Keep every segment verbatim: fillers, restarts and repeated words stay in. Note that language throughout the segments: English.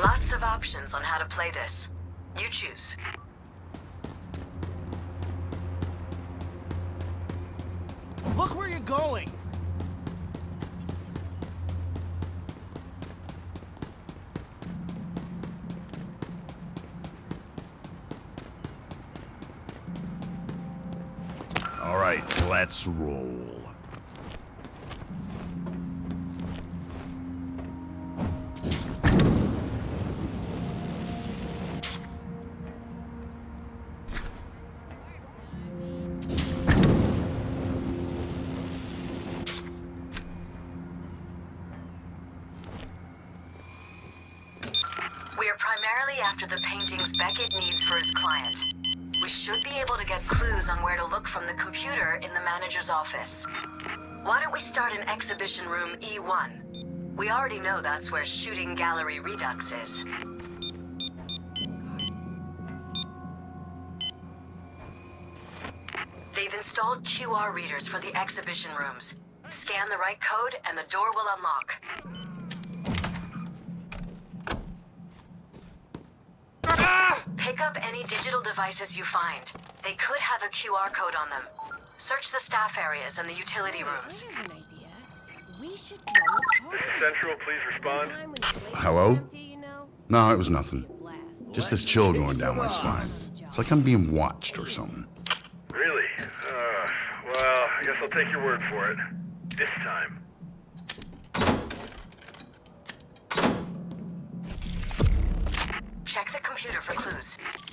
Lots of options on how to play this. You choose. Look where you're going! All right, let's roll. We are primarily after the paintings Beckett needs for his client. We should be able to get clues on where to look from the computer in the manager's office. Why don't we start in exhibition room E one? We already know that's where Shooting Gallery Redux is. They've installed Q R readers for the exhibition rooms. Scan the right code and the door will unlock. Pick up any digital devices you find. They could have a Q R code on them. Search the staff areas and the utility rooms. I have an idea. We should throw a This is Central, please respond. Sometime when the place is Hello? empty, you know, No, it was nothing. blast. Just this chill going down my spine. It's like I'm being watched or something. Really? Uh, well, I guess I'll take your word for it. This time. Check the computer for clues.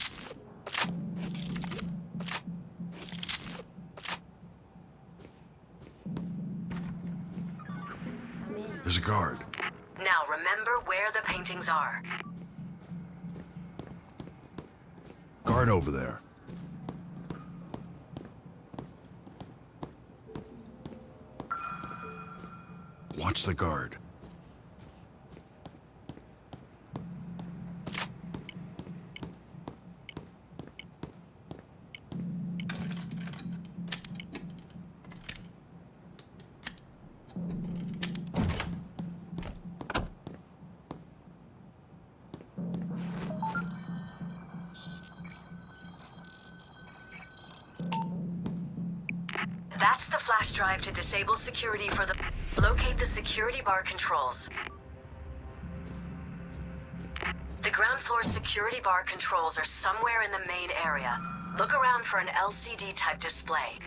There's a guard. Now remember where the paintings are. Guard over there. Watch the guard. That's the flash drive to disable security for the... Locate the security bar controls. The ground floor security bar controls are somewhere in the main area. Look around for an L C D type display.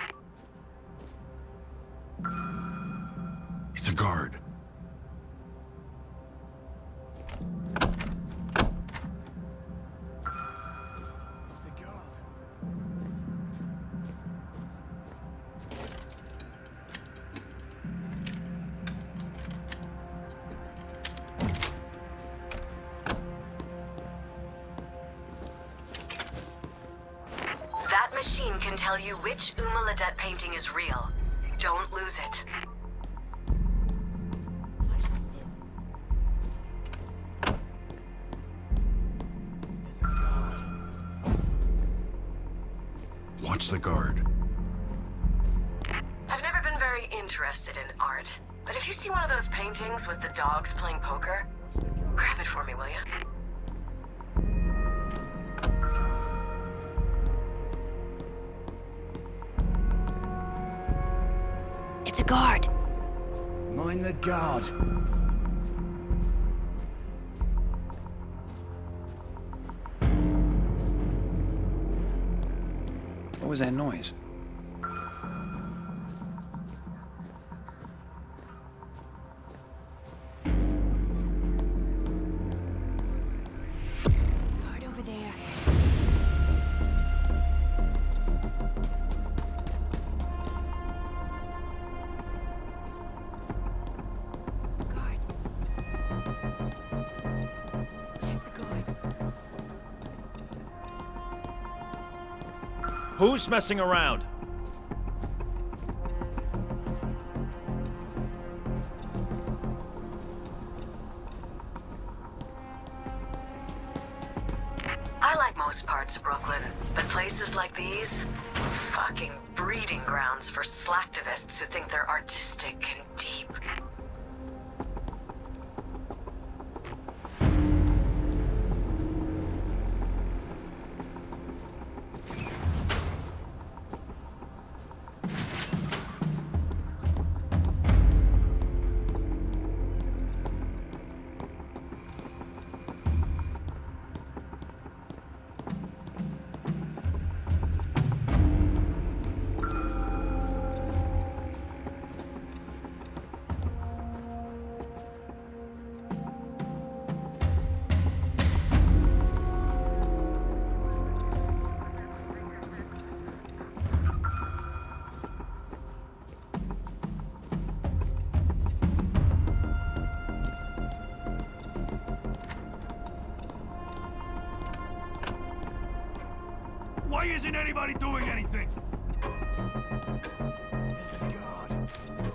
It's a guard. It's a god. That machine can tell you which Uma Ledette painting is real. Don't lose it. There's a god. Watch the guard. I've never been very interested in art, but if you see one of those paintings with the dogs playing poker, grab it for me, will you? It's a guard. Mind the guard. What was that noise? Guard over there. Guard. Check the guard. Who's messing around? I like most parts of Brooklyn, but places like these, fucking breeding grounds for slacktivists who think they're artistic and deep. Why isn't anybody doing anything? There's a guard.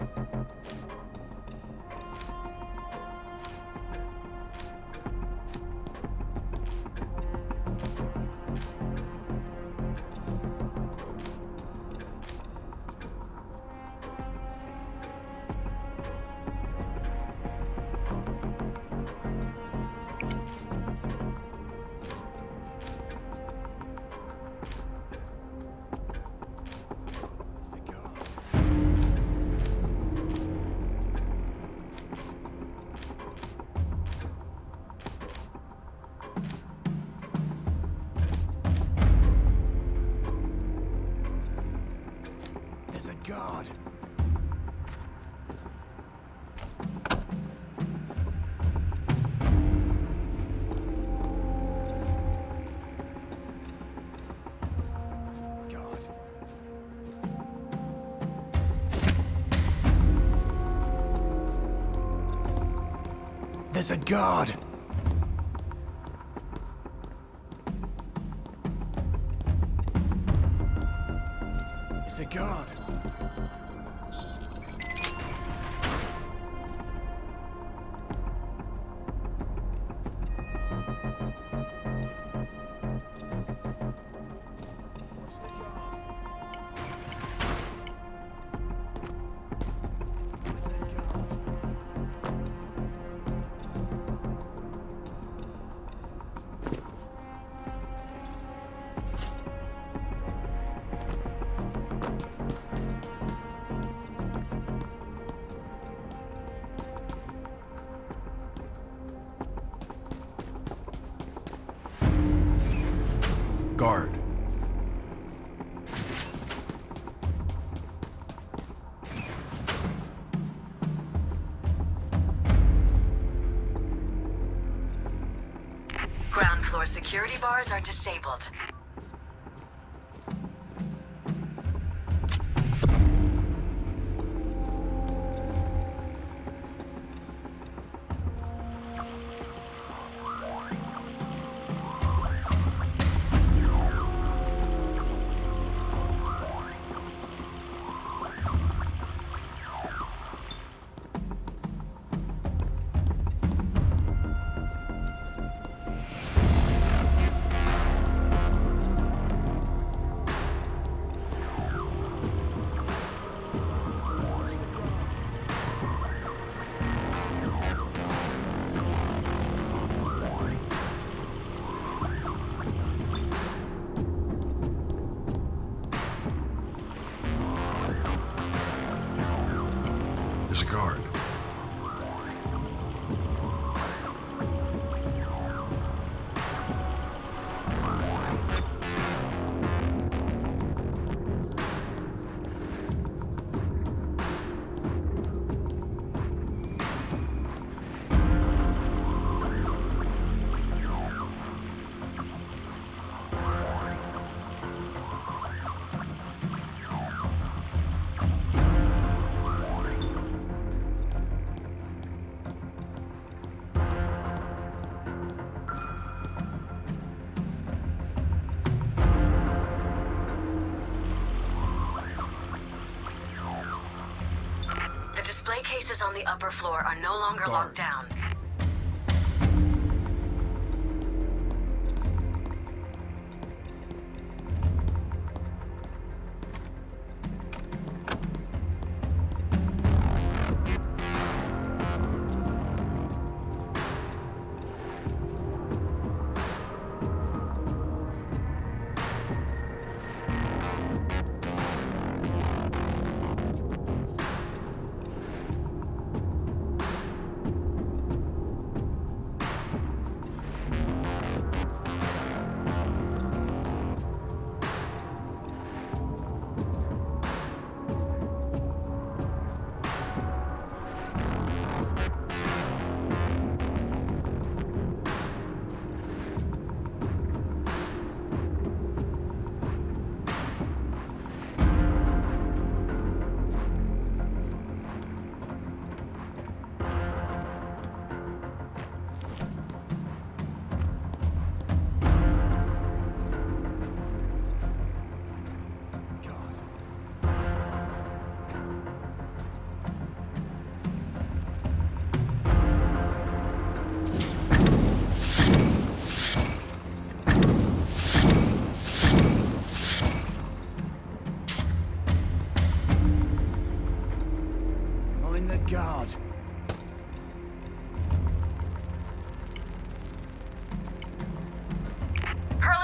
There's a guard. Guard. There's a guard. It's a guard. What's the guard? The guard. Guard. Ground floor security bars are disabled. There's a guard. The display cases on the upper floor are no longer Guard. locked down.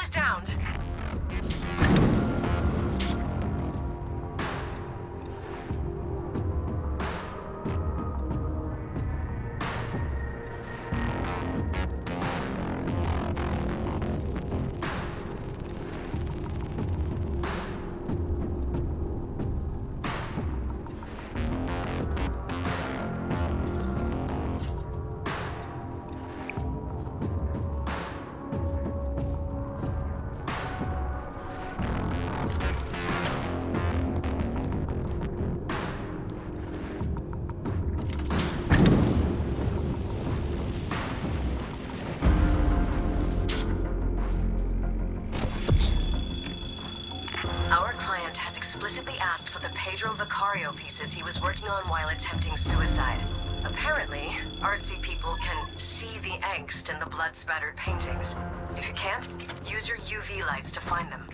Almost downed. Explicitly asked for the Pedro Vicario pieces he was working on while attempting suicide. Apparently, artsy people can see the angst in the blood-spattered paintings. If you can't, use your U V lights to find them.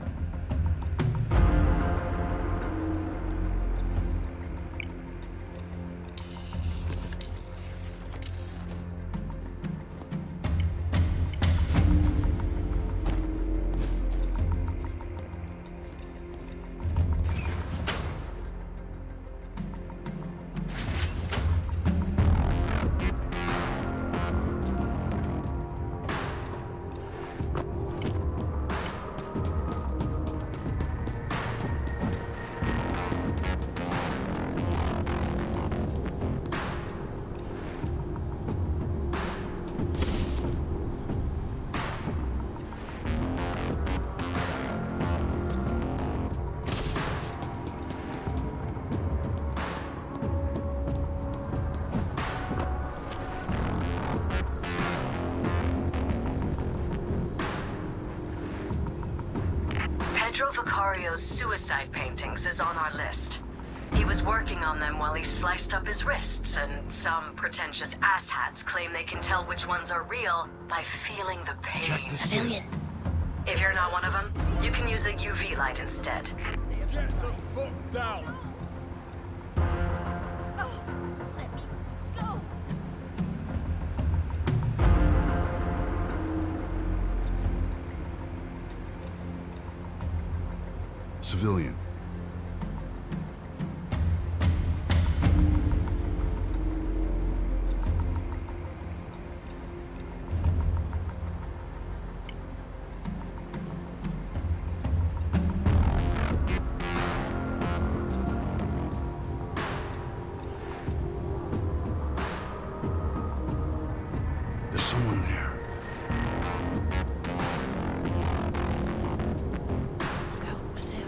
Pedro Vicario's suicide paintings is on our list. He was working on them while he sliced up his wrists, and some pretentious asshats claim they can tell which ones are real by feeling the pain. Civilian. If you're not one of them, you can use a U V light instead. Get the fuck down! Oh, let me go. Civilian. There's someone there. Look out, Civ.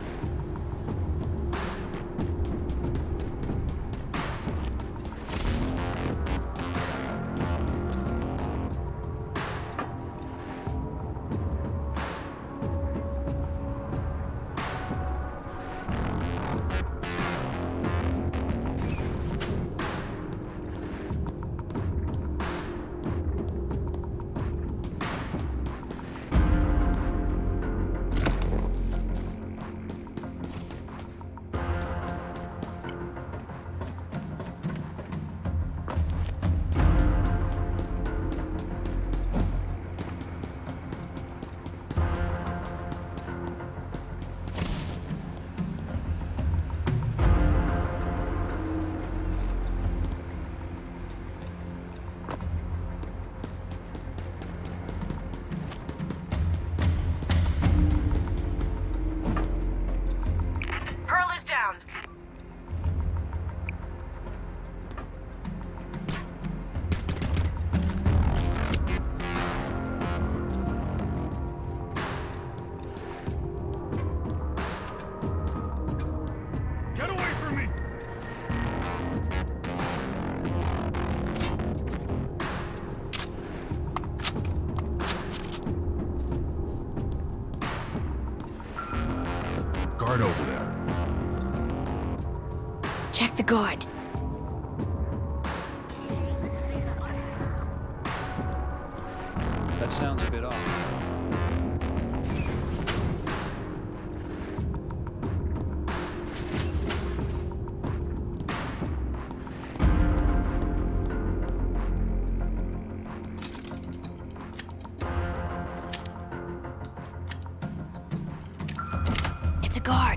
Pearl is down. Get away from me! Guard over there. Check the guard. That sounds a bit off. guard.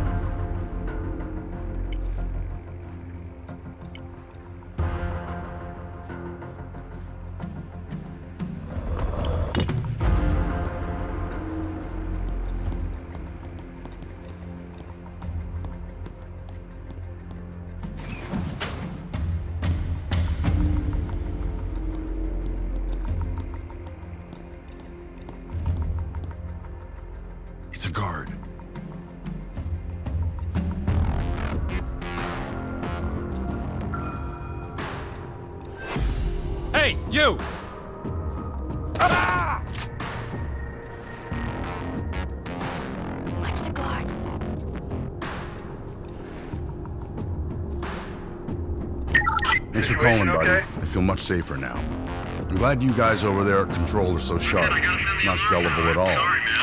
It's a guard. Hey, you! Ah! Watch the guard. Thanks for calling, buddy. I feel much safer now. I'm glad you guys over there at Control are so sharp. Not gullible at all. Sorry, man.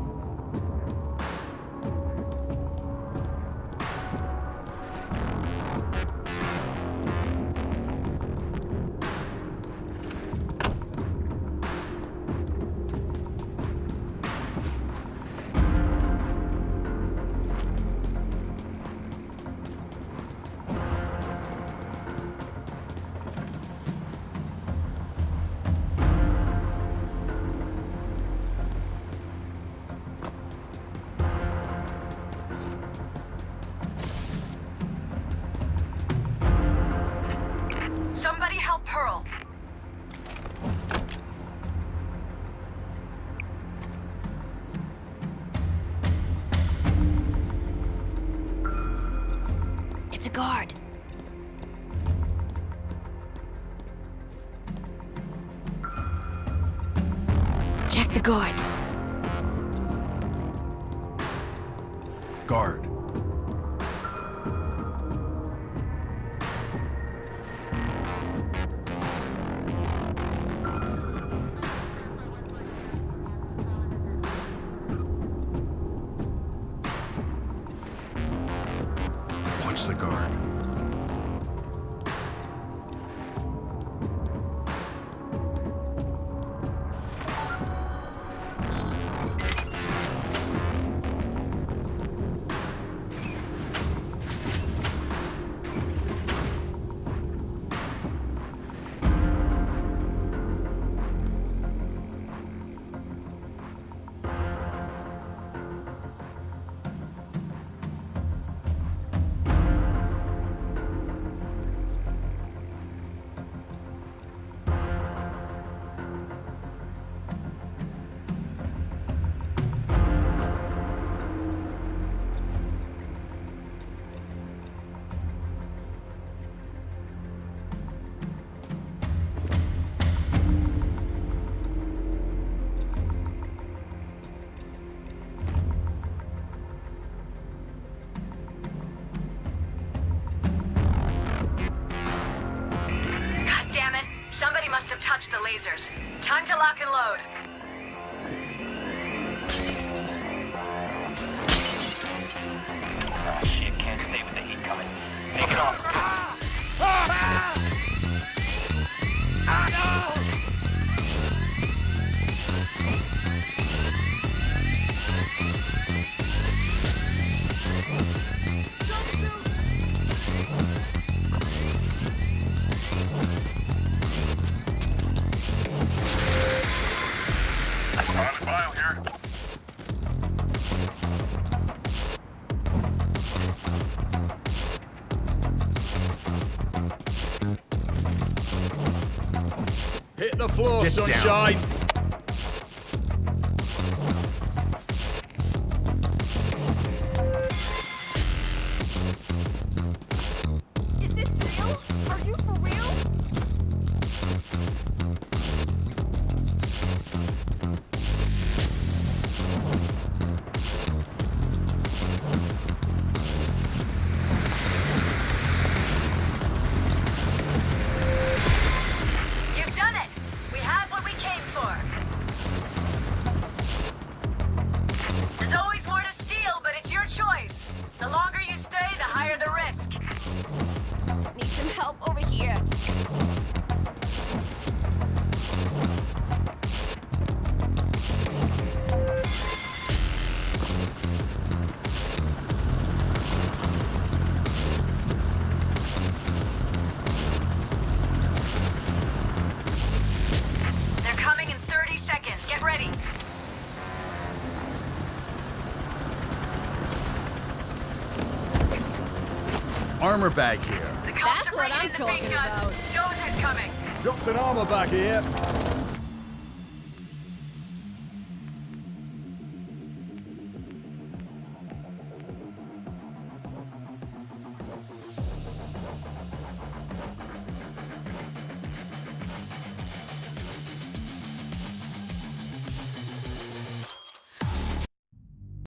Somebody help Pearl. It's a guard. Check the guard. Guard. Watch the guard. God damn it. Somebody must have touched the lasers. Time to lock and load. Ah, shit, can't stay with the heat coming. Take it off. On the file here. Hit the floor, Get down. sunshine. Is this real? Are you for real? You've done it. We have what we came for. armor bag here. The cops That's are what bringing I'm in the big talking guns. about. Dozer's coming. Dropped an armor bag here.